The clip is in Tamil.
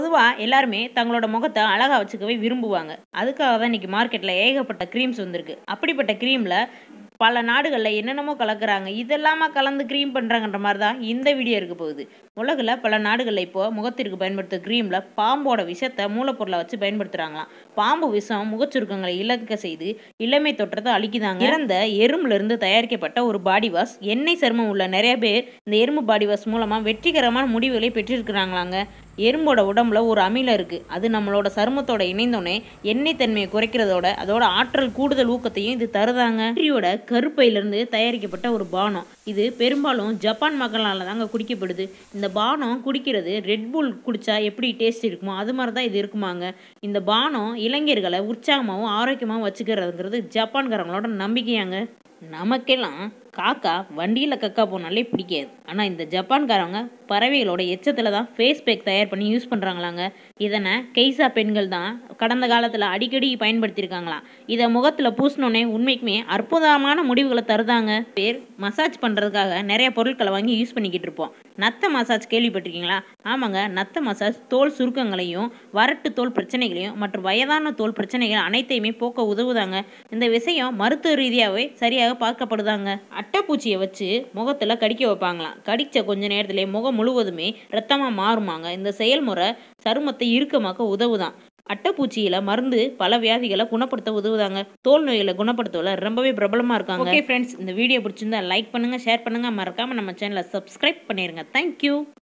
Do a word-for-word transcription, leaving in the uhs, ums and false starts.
பொதுவா எல்லாருமே தங்களோட முகத்த அழகா வச்சுக்கவே விரும்புவாங்க. அதுக்காக தான் இன்னைக்கு மார்க்கெட்ல ஏகப்பட்ட கிரீம்ஸ் வந்திருக்கு. அப்படிப்பட்ட கிரீம்ல பல நாடுகள்ல என்னென்னமோ கலக்குறாங்க. இதெல்லாமா கலந்து கிரீம் பண்றாங்கன்ற மாரி தான் இந்த வீடியோ இருக்க போகுது. உலகுல பல நாடுகள்ல இப்போ முகத்திற்கு பயன்படுத்துற கிரீம்ல பாம்போட விஷத்த மூலப்பொருளா வச்சு பயன்படுத்துறாங்களாம். பாம்பு விஷம் முகச்சுருக்கங்களை இழக்க செய்து இளமை தோற்றத்தை அழிக்குதாங்க. இறந்த எறும்புல இருந்து தயாரிக்கப்பட்ட ஒரு பாடி வாஷ். எண்ணெய் சருமம் உள்ள நிறைய பேர் இந்த எறும்பு பாடி வாஷ் மூலமா வெற்றிகரமான முடிவுகளை பெற்றிருக்கிறாங்களாங்க. எறும்போட உடம்புல ஒரு அமிலம் இருக்கு. அது நம்மளோட சருமத்தோட இணைந்தோடனே எண்ணெய் தன்மையை குறைக்கிறதோட அதோட ஆற்றல் கூடுதல் ஊக்கத்தையும் இது தருதாங்க. வெற்றியோட கருப்பையிலிருந்து தயாரிக்கப்பட்ட ஒரு பானம். இது பெரும்பாலும் ஜப்பான் மக்களால தாங்க குடிக்கப்படுது. இந்த பானம் குடிக்கிறது ரெட்புல் குடிச்சா எப்படி டேஸ்ட் இருக்குமோ அது மாதிரி தான் இது இருக்குமாங்க. இந்த பானம் இளைஞர்களை உற்சாகமாகவும் ஆரோக்கியமாகவும் வச்சுக்கிறதுங்கிறது ஜப்பான்காரங்களோட நம்பிக்கையாங்க. நமக்கெல்லாம் காக்கா வண்டியில் கக்கா போனாலே பிடிக்காது. ஆனால் இந்த ஜப்பான்காரவங்க பறவைகளோட எச்சத்தில் தான் ஃபேஸ் பேக் தயார் பண்ணி யூஸ் பண்ணுறாங்களாங்க. இதனை கெய்சா பெண்கள் தான் கடந்த காலத்தில் அடிக்கடி பயன்படுத்தியிருக்காங்களாம். இதை முகத்தில் பூசினோன்னே உண்மைக்குமே அற்புதமான முடிவுகளை தருதாங்க. பேர் மசாஜ் பண்ணுறதுக்காக நிறைய பொருட்களை வாங்கி யூஸ் பண்ணிக்கிட்டு இருப்போம். நத்த மசாஜ் கேள்விப்பட்டிருக்கீங்களா? ஆமாங்க, நத்த மசாஜ் தோல் சுருக்கங்களையும் வறட்டு தோல் பிரச்சனைகளையும் மற்றும் வயதான தோல் பிரச்சனைகள் அனைத்தையுமே போக்க உதவுதாங்க. இந்த விஷயம் மருத்துவ ரீதியாகவே சரியாக பார்க்கப்படுதாங்க. அட்டைப்பூச்சியை வச்சு முகத்தில் கடிக்க வைப்பாங்களாம். கடித்த கொஞ்ச நேரத்திலே முகம் முழுவதுமே ரத்தமாக மாறுமாங்க. இந்த செயல்முறை சருமத்தை இறுக்கமாக்க உதவுதான். அட்டைப்பூச்சியில மருந்து பல வியாதிகளை குணப்படுத்த உதவுதாங்க. தோல் நோய்களை குணப்படுத்தல ரொம்பவே பிரபலமாக இருக்காங்க. ஓகே ஃப்ரெண்ட்ஸ், இந்த வீடியோ பிடிச்சிருந்தா லைக் பண்ணுங்க, ஷேர் பண்ணுங்க, மறக்காம நம்ம சேனலை சப்ஸ்கிரைப் பண்ணிருங்க. தேங்க்யூ.